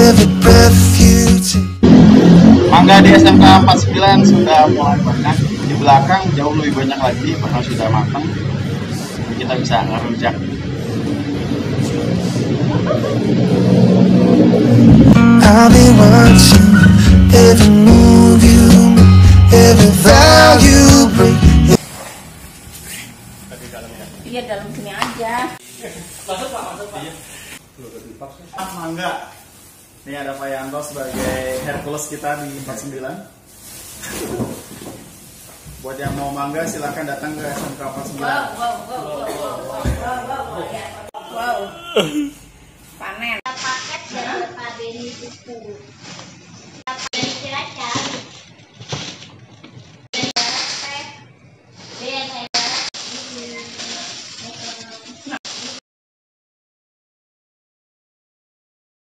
Mangga di SMK 49 sudah mulai banyak, di belakang jauh lebih banyak lagi karena sudah matang. Kita bisa ngerujak. I'll be watching every move you make, every vow you break. Iya, dalam sini aja. Masuk Pak. Mangga. Ini ada Pak Yanto sebagai Hercules kita di 49. Buat yang mau mangga silahkan datang ke SMK 49. Wow. Panen. Paket dari Pak Beni itu.